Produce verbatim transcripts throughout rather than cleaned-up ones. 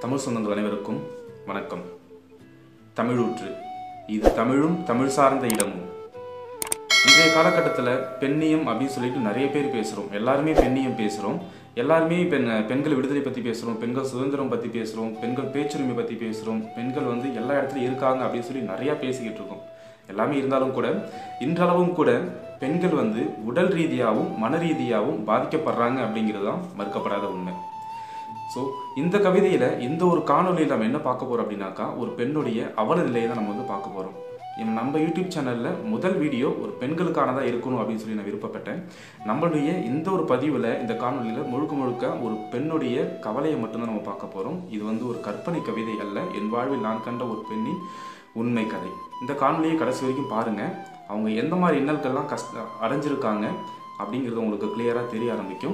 தமிழ் சொந்தங்கள் அனைவருக்கும் வணக்கம். தமிழூற்று இது தமிழும் தமிழ் சார்ந்த இடமும். இன்றைய காலகட்டத்தில் பெண்ணியம் அப்படின்னு சொல்லிட்டு நிறைய பேர் பேசுகிறோம். எல்லாருமே பெண்ணியம் பேசுகிறோம். எல்லாருமே பெண் பெண்கள் விடுதலை பற்றி பேசுகிறோம், பெண்கள் சுதந்திரம் பற்றி பேசுகிறோம், பெண்கள் பேச்சுரிமை பற்றி பேசுகிறோம், பெண்கள் வந்து எல்லா இடத்துலையும் இருக்காங்க அப்படின்னு சொல்லி நிறையா பேசிக்கிட்டு இருக்கோம். எல்லாமே இருந்தாலும் கூட இன்றளவும் கூட பெண்கள் வந்து உடல் ரீதியாகவும் மன ரீதியாகவும் பாதிக்கப்படுறாங்க அப்படிங்கிறது தான் மறுக்கப்படாத உண்மை. ஸோ இந்த கவிதையில் இந்த ஒரு காணொலியில் நம்ம என்ன பார்க்க போகிறோம் அப்படின்னாக்கா, ஒரு பெண்ணுடைய அவல நிலையை தான் நம்ம வந்து பார்க்க போகிறோம். நம்ம யூடியூப் சேனலில் முதல் வீடியோ ஒரு பெண்களுக்கானதாக இருக்கணும் அப்படின்னு சொல்லி நான் விருப்பப்பட்டேன். நம்மளுடைய இந்த ஒரு பதிவில் இந்த காணொலியில் முழுக்க முழுக்க ஒரு பெண்ணுடைய கவலையை மட்டும்தான் நம்ம பார்க்க போகிறோம். இது வந்து ஒரு கற்பனை கவிதை அல்ல, என் வாழ்வில் நான் கண்ட ஒரு பெண்ணின் உண்மை கதை. இந்த காணொலியை கடைசி வரைக்கும் பாருங்கள். அவங்க எந்த மாதிரி இன்னல்கள்லாம் கஷ்ட அடைஞ்சிருக்காங்க அப்படிங்கிறது உங்களுக்கு கிளியராக தெரிய ஆரம்பிக்கும்.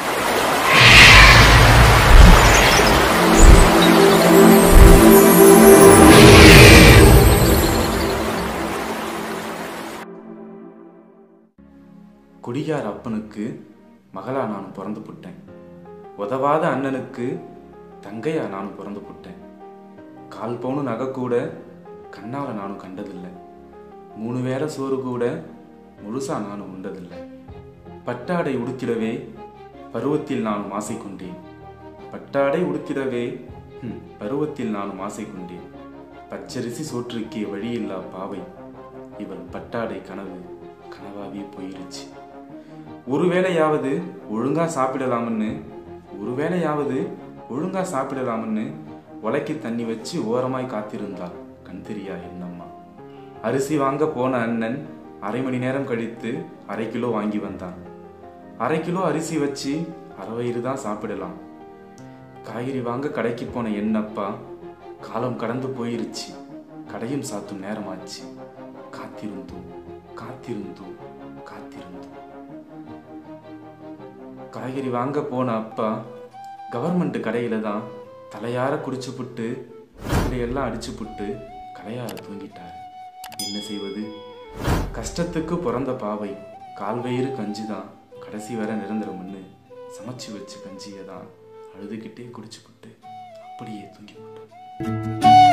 குடிகார அப்பனுக்கு மகளா நான் பிறந்து புட்டேன். உதவாத அண்ணனுக்கு தங்கையா நானும் பிறந்து புட்டேன். கால் பவுனு நகை கூட கண்ணால நானும் கண்டதில்லை. மூணு வேளை சோறு கூட முழுசா நானும் உண்டதில்லை. பட்டாடை உடுத்திடவே பருவத்தில் நானும் ஆசை கொண்டேன். பட்டாடை உடுத்திடவே பருவத்தில் நானும் ஆசை கொண்டேன். பச்சரிசி சோற்றுக்கே வழியில்லா பாவை, இவள் பட்டாடை கனவு கனவாவே போயிருச்சு. ஒருவேளையாவது ஒழுங்கா சாப்பிடலாம்னு ஒருவேளையாவது ஒழுங்கா சாப்பிடலாம்னு உலக்கி தண்ணி வச்சு ஓரமாய் காத்திருந்தாள் கண் தெரியா என்னம்மா. அரிசி வாங்க போன அண்ணன் அரை மணி நேரம் கழித்து அரை கிலோ வாங்கி வந்தான். அரை கிலோ அரிசி வச்சு அரை வயிறு தான் சாப்பிடலாம். காய்கறி வாங்க கடைக்கு போன என்னப்பா காலம் கடந்து போயிருச்சு, கடையும் சாத்தும் நேரமாச்சு. காத்திருந்தோம் காத்திருந்தோம் காத்திருந்தோம். காய்கறி வாங்க போன அப்பா கவர்மெண்ட் கடையில தான் தலையார குடிச்சு புட்டு எல்லாம் அடிச்சு புட்டு கலையார தூங்கிட்டாரு. என்ன செய்வது? கஷ்டத்துக்கு பிறந்த பாவை கால்வயிறு கஞ்சி தான் கடைசி வரை நிரந்தரம்னு சமைச்சு வச்சு கஞ்சியை தான் அழுதுகிட்டே குடிச்சு புட்டு அப்படியே தூங்கி போட்டான்.